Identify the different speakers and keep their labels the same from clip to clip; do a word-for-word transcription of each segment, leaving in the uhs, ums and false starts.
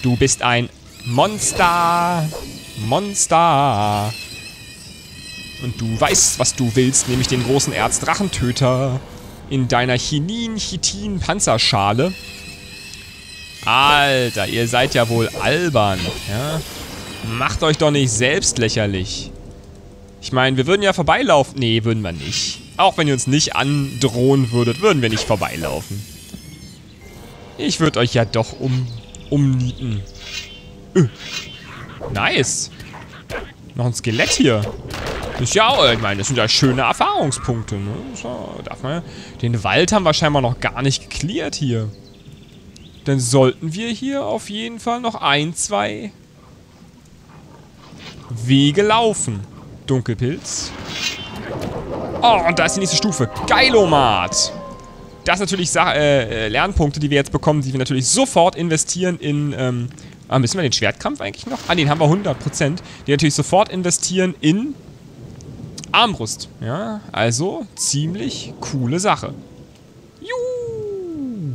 Speaker 1: Du bist ein Monster. Monster. Und du weißt, was du willst, nämlich den großen Erzdrachentöter in deiner Chinin-Chitin-Panzerschale. Alter, ihr seid ja wohl albern, ja? Macht euch doch nicht selbst lächerlich. Ich meine, wir würden ja vorbeilaufen. Nee, würden wir nicht. Auch wenn ihr uns nicht androhen würdet, würden wir nicht vorbeilaufen. Ich würde euch ja doch um, umnieten. Öh. Nice. Noch ein Skelett hier. Ist ja auch, ich meine, das sind ja schöne Erfahrungspunkte, ne? So, darf man ja. Den Wald haben wir scheinbar noch gar nicht geklärt hier. Dann sollten wir hier auf jeden Fall noch ein, zwei Wege laufen. Dunkelpilz. Oh, und da ist die nächste Stufe. Geilomat. Das sind natürlich Sa äh, Lernpunkte, die wir jetzt bekommen, die wir natürlich sofort investieren in, ähm, ah, müssen wir den Schwertkampf eigentlich noch? Ah, den haben wir hundert Prozent. Die natürlich sofort investieren in Armbrust. Ja, also ziemlich coole Sache. Juhu.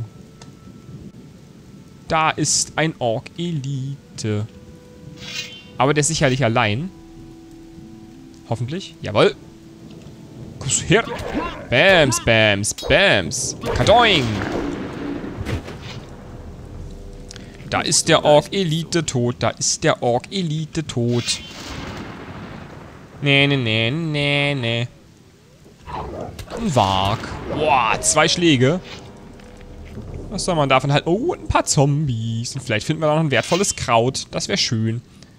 Speaker 1: Da ist ein Ork-Elite. Aber der ist sicherlich allein. Hoffentlich. Jawohl. Kuss her. Bams, bams, bams. Kadoing. Da ist der Ork-Elite tot. Da ist der Ork-Elite tot. Nee, nee, nee, nee, nee. Ein Warg. Boah, zwei Schläge. Was soll man davon halten? Oh, ein paar Zombies. Und vielleicht finden wir da noch ein wertvolles Kraut. Das wäre schön.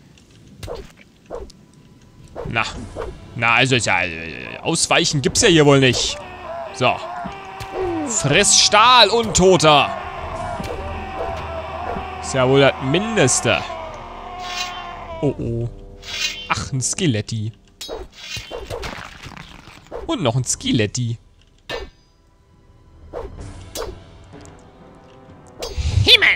Speaker 1: Na. Na, also, ja, ausweichen gibt's ja hier wohl nicht. So. Friss Stahl, Untoter. Ist ja wohl das Mindeste. Oh, oh. Ach, ein Skeletti. Und noch ein Skeletti. Himmel!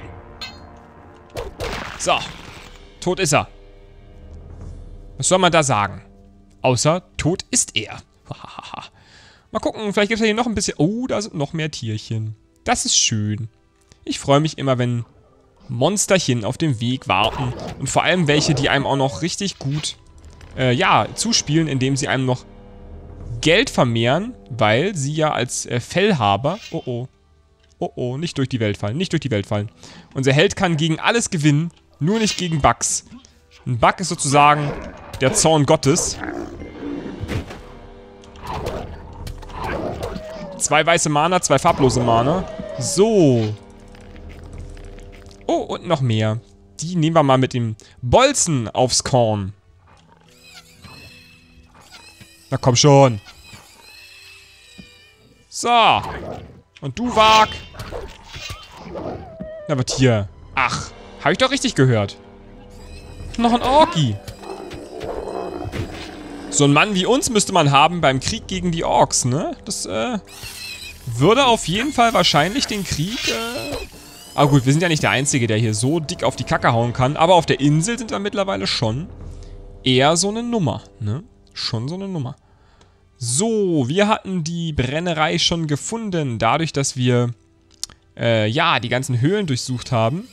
Speaker 1: So. Tot ist er. Was soll man da sagen? Außer, tot ist er. Mal gucken, vielleicht gibt es ja hier noch ein bisschen... Oh, da sind noch mehr Tierchen. Das ist schön. Ich freue mich immer, wenn Monsterchen auf dem Weg warten. Und vor allem welche, die einem auch noch richtig gut, äh, ja, zuspielen, indem sie einem noch Geld vermehren, weil sie ja als äh, Fellhaber... Oh, oh. Oh, oh, nicht durch die Welt fallen, nicht durch die Welt fallen. Unser Held kann gegen alles gewinnen, nur nicht gegen Bugs. Ein Bug ist sozusagen der Zorn Gottes. Zwei weiße Mana, zwei farblose Mana. So. Oh, und noch mehr. Die nehmen wir mal mit dem Bolzen aufs Korn. Na komm schon. So. Und du, Warg. Na, was hier? Ach, habe ich doch richtig gehört. Noch ein Orki. So einen Mann wie uns müsste man haben beim Krieg gegen die Orks, ne? Das, äh, würde auf jeden Fall wahrscheinlich den Krieg, äh... Aber gut, wir sind ja nicht der Einzige, der hier so dick auf die Kacke hauen kann. Aber auf der Insel sind wir mittlerweile schon eher so eine Nummer, ne? Schon so eine Nummer. So, wir hatten die Brennerei schon gefunden, dadurch, dass wir, äh, ja, die ganzen Höhlen durchsucht haben.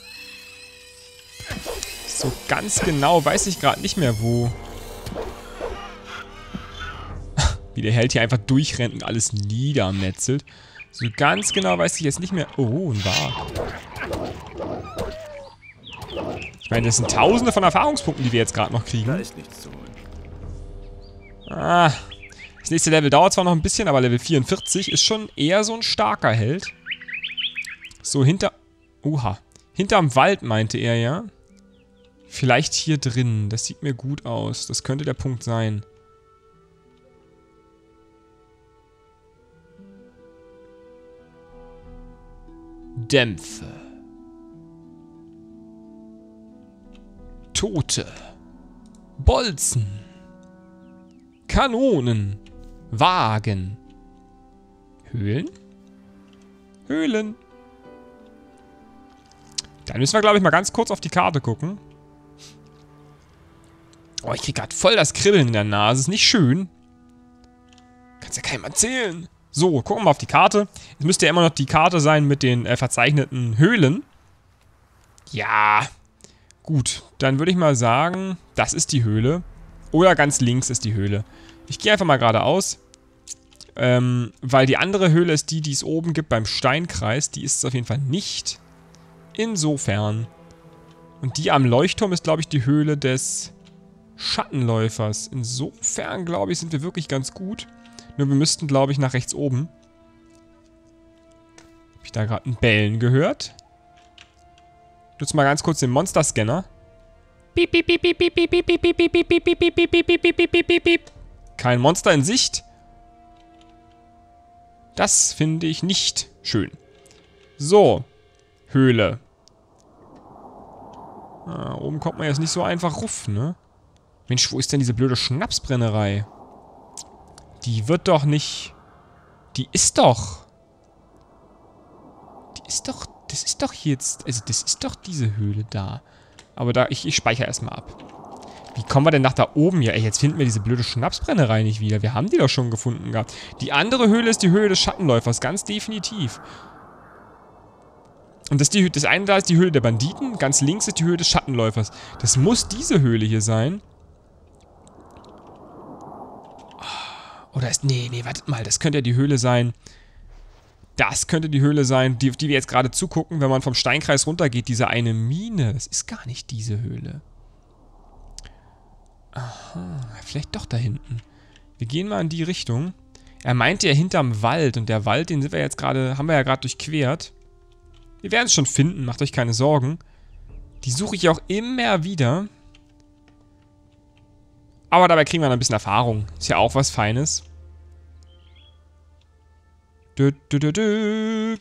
Speaker 1: So ganz genau weiß ich gerade nicht mehr, wo... Wie der Held hier einfach durchrennt und alles niedermetzelt. So ganz genau weiß ich jetzt nicht mehr... Oh, ein Warg. Ich meine, das sind tausende von Erfahrungspunkten, die wir jetzt gerade noch kriegen.
Speaker 2: Da ist nichts zu holen.
Speaker 1: Ah, das nächste Level dauert zwar noch ein bisschen, aber Level vierundvierzig ist schon eher so ein starker Held. So, hinter... Oha. Hinterm Wald, meinte er, ja? Vielleicht hier drin. Das sieht mir gut aus. Das könnte der Punkt sein. Dämpfe. Tote. Bolzen. Kanonen. Wagen. Höhlen? Höhlen. Dann müssen wir, glaube ich, mal ganz kurz auf die Karte gucken. Oh, ich krieg gerade voll das Kribbeln in der Nase. Ist nicht schön. Kannst ja keinem erzählen. So, gucken wir mal auf die Karte. Es müsste ja immer noch die Karte sein mit den äh, verzeichneten Höhlen. Ja. Gut, dann würde ich mal sagen, das ist die Höhle. Oder ganz links ist die Höhle. Ich gehe einfach mal geradeaus. Ähm, weil die andere Höhle ist die, die es oben gibt beim Steinkreis. Die ist es auf jeden Fall nicht. Insofern. Und die am Leuchtturm ist, glaube ich, die Höhle des Schattenläufers. Insofern, glaube ich, sind wir wirklich ganz gut. Nur wir müssten, glaube ich, nach rechts oben. Habe ich da gerade ein Bellen gehört? Ich nutze mal ganz kurz den Monster-Scanner. Kein Monster in Sicht. Das finde ich nicht schön. So. Höhle. Ah, oben kommt man jetzt nicht so einfach ruf, ne? Mensch, wo ist denn diese blöde Schnapsbrennerei? Die wird doch nicht... Die ist doch... Die ist doch... Das ist doch jetzt... Also, das ist doch diese Höhle da. Aber da... Ich, ich speichere erstmal ab. Wie kommen wir denn nach da oben? Ja, ey, jetzt finden wir diese blöde Schnapsbrennerei nicht wieder. Wir haben die doch schon gefunden gehabt. Die andere Höhle ist die Höhle des Schattenläufers. Ganz definitiv. Und das, die, das eine da ist die Höhle der Banditen. Ganz links ist die Höhle des Schattenläufers. Das muss diese Höhle hier sein. Oder ist... Nee, nee, wartet mal. Das könnte ja die Höhle sein. Das könnte die Höhle sein, die, auf die wir jetzt gerade zugucken, wenn man vom Steinkreis runtergeht. Diese eine Mine. Das ist gar nicht diese Höhle. Aha, vielleicht doch da hinten. Wir gehen mal in die Richtung. Er meinte ja hinterm Wald. Und der Wald, den sind wir jetzt gerade, haben wir ja gerade durchquert. Wir werden es schon finden, macht euch keine Sorgen. Die suche ich auch immer wieder. Aber dabei kriegen wir noch ein bisschen Erfahrung. Ist ja auch was Feines. Dö, dö, dö, dö.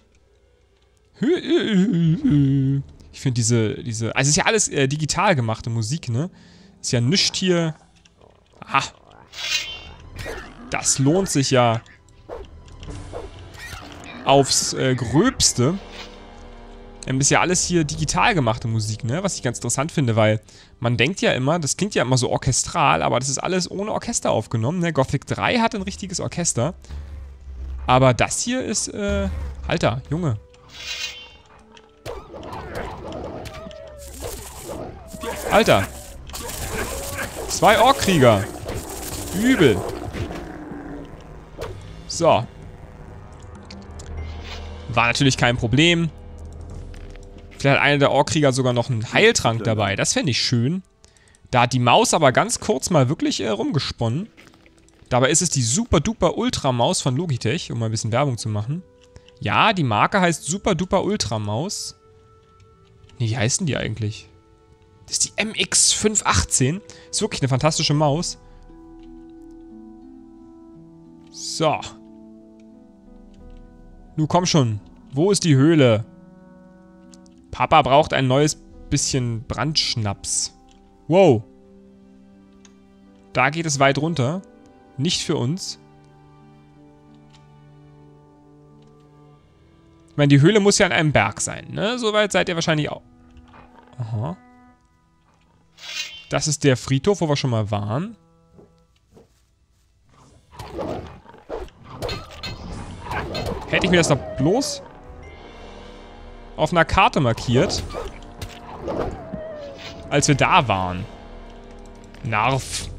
Speaker 1: Ich finde diese, diese... Also es ist ja alles äh, digital gemachte Musik, ne? Ist ja nichts hier... Aha. Das lohnt sich ja aufs äh, Gröbste. Ähm, ist ja alles hier digital gemachte Musik, ne? Was ich ganz interessant finde, weil man denkt ja immer, das klingt ja immer so orchestral, aber das ist alles ohne Orchester aufgenommen, ne? Gothic drei hat ein richtiges Orchester. Aber das hier ist, äh... Alter, Junge. Alter. Zwei Orkkrieger. Übel. So. War natürlich kein Problem. Vielleicht hat einer der Orkkrieger sogar noch einen Heiltrank dabei. Das fände ich schön. Da hat die Maus aber ganz kurz mal wirklich äh, rumgesponnen. Dabei ist es die Super Duper Ultra Maus von Logitech, um mal ein bisschen Werbung zu machen. Ja, die Marke heißt Super Duper Ultra Maus. Nee, wie heißen die eigentlich? Das ist die M X fünf achtzehn. Ist wirklich eine fantastische Maus. So. Nun komm schon. Wo ist die Höhle? Papa braucht ein neues bisschen Brandschnaps. Wow. Da geht es weit runter. Nicht für uns. Ich meine, die Höhle muss ja an einem Berg sein, ne? Soweit seid ihr wahrscheinlich auch. Aha. Das ist der Friedhof, wo wir schon mal waren. Hätte ich mir das doch bloß auf einer Karte markiert, als wir da waren. Narf.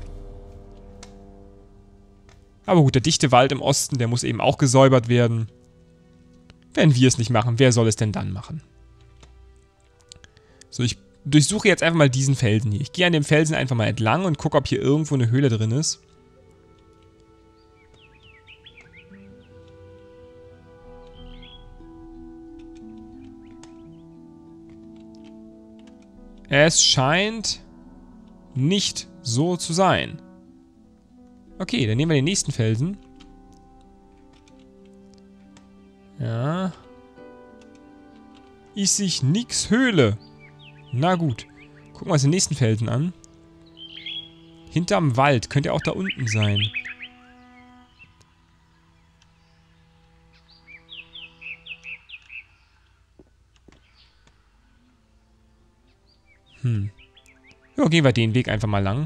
Speaker 1: Aber gut, der dichte Wald im Osten, der muss eben auch gesäubert werden. Wenn wir es nicht machen, wer soll es denn dann machen? So, ich durchsuche jetzt einfach mal diesen Felsen hier. Ich gehe an dem Felsen einfach mal entlang und gucke, ob hier irgendwo eine Höhle drin ist. Es scheint nicht so zu sein. Okay, dann nehmen wir den nächsten Felsen. Ja. Ich sehe nix Höhle. Na gut. Gucken wir uns den nächsten Felsen an. Hinterm Wald. Könnte ja auch da unten sein. Hm. Ja, gehen wir den Weg einfach mal lang.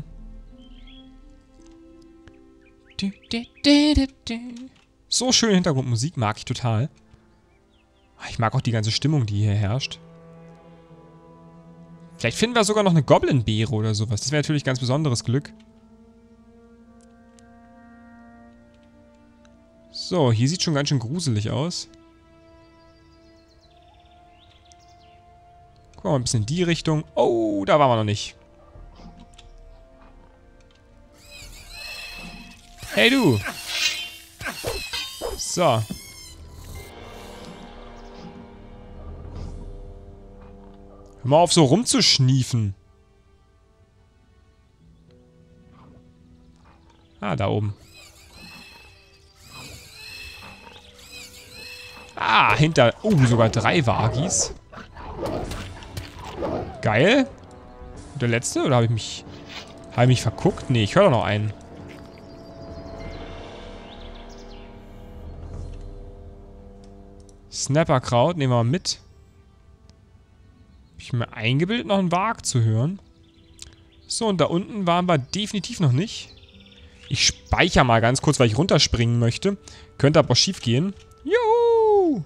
Speaker 1: So schöne Hintergrundmusik, mag ich total. Ich mag auch die ganze Stimmung, die hier herrscht. Vielleicht finden wir sogar noch eine Goblin-Beere oder sowas. Das wäre natürlich ganz besonderes Glück. So, hier sieht schon ganz schön gruselig aus. Gucken wir mal ein bisschen in die Richtung. Oh, da waren wir noch nicht. Hey, du! So. Hör mal auf, so rumzuschniefen. Ah, da oben. Ah, hinter... Oh, sogar drei Wagis. Geil. Und der letzte? Oder habe ich mich... Habe ich mich verguckt? Nee, ich höre doch noch einen. Snapperkraut, nehmen wir mal mit. Hab ich mir eingebildet, noch einen Wag zu hören. So, und da unten waren wir definitiv noch nicht. Ich speichere mal ganz kurz, weil ich runterspringen möchte. Könnte aber schief gehen. Juhu!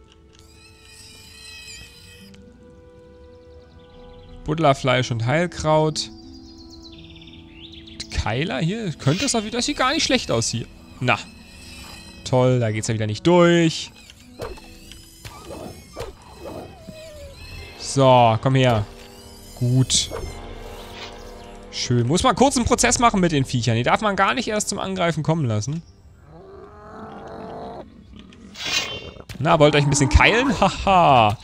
Speaker 1: Buddlerfleisch und Heilkraut. Keiler hier. Könnte es auch wieder... Das sieht gar nicht schlecht aus hier. Na. Toll, da geht's ja wieder nicht durch. So, komm her. Gut. Schön. Muss man kurz einen Prozess machen mit den Viechern. Die darf man gar nicht erst zum Angreifen kommen lassen. Na, wollt ihr euch ein bisschen keilen? Haha.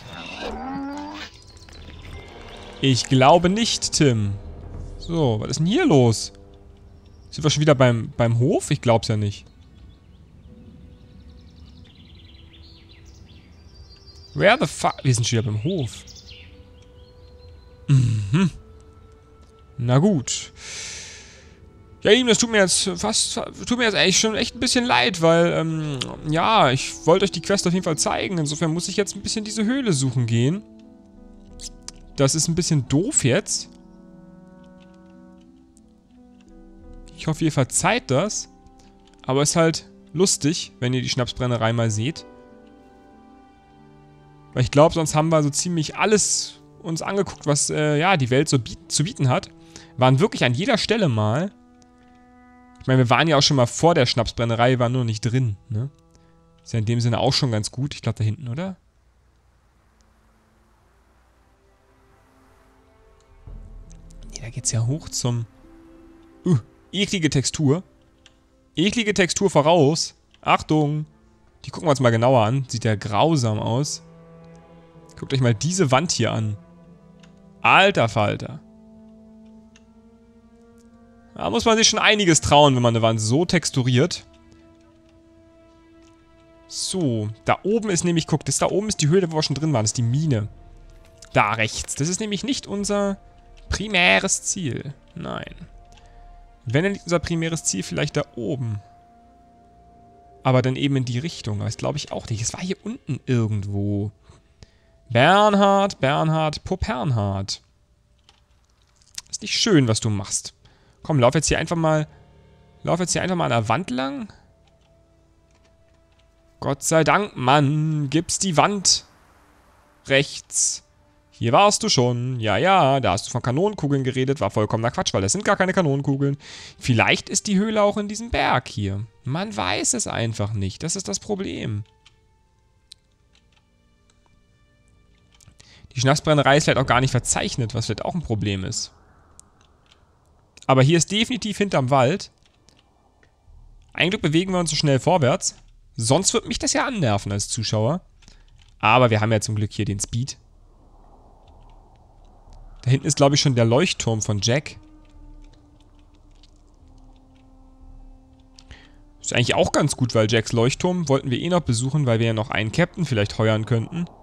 Speaker 1: Ich glaube nicht, Tim. So, was ist denn hier los? Sind wir schon wieder beim, beim Hof? Ich glaub's ja nicht. Where the fuck? Wir sind schon wieder beim Hof. Mhm. Na gut. Ja, ihm, das tut mir jetzt fast, tut mir jetzt eigentlich schon echt ein bisschen leid, weil, ähm, ja, ich wollte euch die Quest auf jeden Fall zeigen. Insofern muss ich jetzt ein bisschen diese Höhle suchen gehen. Das ist ein bisschen doof jetzt. Ich hoffe, ihr verzeiht das. Aber es ist halt lustig, wenn ihr die Schnapsbrennerei mal seht. Weil ich glaube, sonst haben wir so ziemlich alles uns angeguckt, was äh, ja, die Welt so biet zu bieten hat. Waren wirklich an jeder Stelle mal. Ich meine, wir waren ja auch schon mal vor der Schnapsbrennerei, waren nur nicht drin, ne? Ist ja in dem Sinne auch schon ganz gut. Ich glaube, da hinten, oder? Nee, da geht's ja hoch zum... Uh, eklige Textur. Eklige Textur voraus. Achtung! Die gucken wir uns mal genauer an. Sieht ja grausam aus. Guckt euch mal diese Wand hier an. Alter Falter. Da muss man sich schon einiges trauen, wenn man eine Wand so texturiert. So, da oben ist nämlich, guckt, das da oben ist die Höhle, wo wir schon drin waren. Das ist die Mine. Da rechts. Das ist nämlich nicht unser primäres Ziel. Nein. Wenn, dann liegt unser primäres Ziel vielleicht da oben. Aber dann eben in die Richtung. Aber das glaube ich auch nicht. Es war hier unten irgendwo. Bernhard, Bernhard, Popernhard. Ist nicht schön, was du machst. Komm, lauf jetzt hier einfach mal... Lauf jetzt hier einfach mal an der Wand lang. Gott sei Dank, Mann. Gibt's die Wand. Rechts. Hier warst du schon. Ja, ja, da hast du von Kanonenkugeln geredet. War vollkommener Quatsch, weil das sind gar keine Kanonenkugeln. Vielleicht ist die Höhle auch in diesem Berg hier. Man weiß es einfach nicht. Das ist das Problem. Die Schnapsbrennerei ist vielleicht auch gar nicht verzeichnet, was vielleicht auch ein Problem ist. Aber hier ist definitiv hinterm Wald. Eigentlich bewegen wir uns so schnell vorwärts. Sonst würde mich das ja annerven als Zuschauer. Aber wir haben ja zum Glück hier den Speed. Da hinten ist, glaube ich, schon der Leuchtturm von Jack. Ist eigentlich auch ganz gut, weil Jacks Leuchtturm wollten wir eh noch besuchen, weil wir ja noch einen Captain vielleicht heuern könnten.